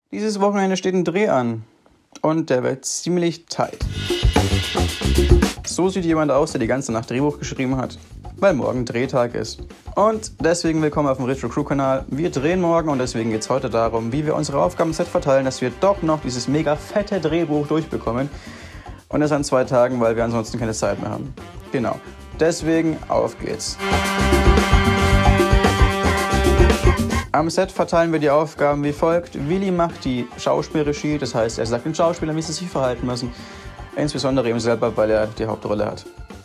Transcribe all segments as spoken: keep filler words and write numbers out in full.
Dieses Wochenende steht ein Dreh an und der wird ziemlich tight. So sieht jemand aus, der die ganze Nacht Drehbuch geschrieben hat, weil morgen Drehtag ist. Und deswegen willkommen auf dem Retro Crew Kanal. Wir drehen morgen und deswegen geht es heute darum, wie wir unsere Aufgaben im Set verteilen, dass wir doch noch dieses mega fette Drehbuch durchbekommen. Und das an zwei Tagen, weil wir ansonsten keine Zeit mehr haben. Genau. Deswegen auf geht's. Am Set verteilen wir die Aufgaben wie folgt. Willi macht die Schauspielregie, das heißt, er sagt den Schauspielern, wie sie sich verhalten müssen. Insbesondere ihm selber, weil er die Hauptrolle hat.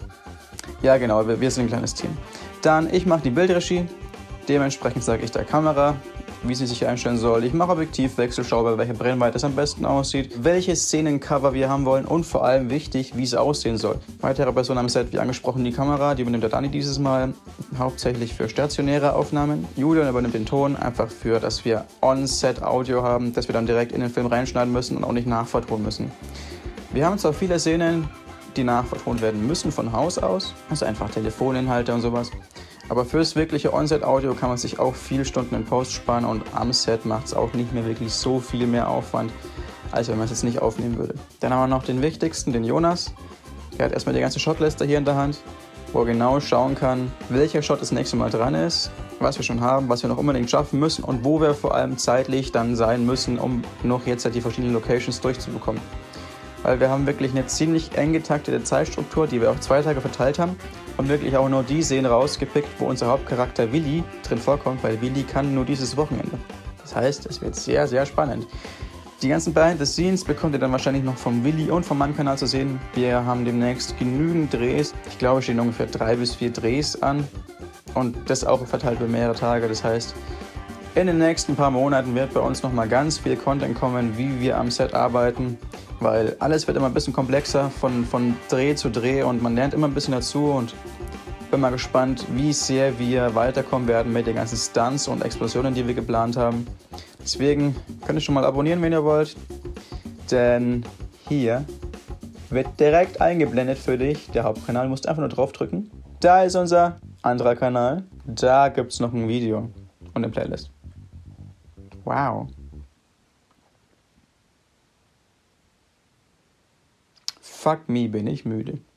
Ja genau, wir, wir sind ein kleines Team. Dann, ich mache die Bildregie. Dementsprechend sage ich der Kamera, wie sie sich einstellen soll. Ich mache Objektivwechsel, schaue, bei welcher Brennweite es am besten aussieht, welche Szenencover wir haben wollen und vor allem wichtig, wie es aussehen soll. Weitere Personen am Set, wie angesprochen, die Kamera, die übernimmt der Dani dieses Mal, hauptsächlich für stationäre Aufnahmen. Julian übernimmt den Ton, einfach für, dass wir On-Set-Audio haben, dass wir dann direkt in den Film reinschneiden müssen und auch nicht nachvertonen müssen. Wir haben zwar viele Szenen, die nachvertont werden müssen von Haus aus, also einfach Telefoninhalte und sowas. Aber fürs wirkliche On-Set-Audio kann man sich auch viele Stunden in Post sparen und am Set macht es auch nicht mehr wirklich so viel mehr Aufwand, als wenn man es jetzt nicht aufnehmen würde. Dann haben wir noch den wichtigsten, den Jonas. Der hat erstmal die ganze Shotliste hier in der Hand, wo er genau schauen kann, welcher Shot das nächste Mal dran ist, was wir schon haben, was wir noch unbedingt schaffen müssen und wo wir vor allem zeitlich dann sein müssen, um noch jetzt halt die verschiedenen Locations durchzubekommen. Weil wir haben wirklich eine ziemlich eng getaktete Zeitstruktur, die wir auf zwei Tage verteilt haben und wirklich auch nur die Szenen rausgepickt, wo unser Hauptcharakter Willi drin vorkommt, weil Willi kann nur dieses Wochenende. Das heißt, es wird sehr, sehr spannend. Die ganzen Behind the Scenes bekommt ihr dann wahrscheinlich noch vom Willi und von meinem Kanal zu sehen. Wir haben demnächst genügend Drehs. Ich glaube, es stehen ungefähr drei bis vier Drehs an und das auch verteilt über mehrere Tage. Das heißt, in den nächsten paar Monaten wird bei uns nochmal ganz viel Content kommen, wie wir am Set arbeiten. Weil alles wird immer ein bisschen komplexer von, von Dreh zu Dreh und man lernt immer ein bisschen dazu und bin mal gespannt, wie sehr wir weiterkommen werden mit den ganzen Stunts und Explosionen, die wir geplant haben. Deswegen könnt ihr schon mal abonnieren, wenn ihr wollt, denn hier wird direkt eingeblendet für dich der Hauptkanal, du musst einfach nur draufdrücken. Da ist unser anderer Kanal, da gibt es noch ein Video und eine Playlist. Wow. Fuck me, bin ich müde.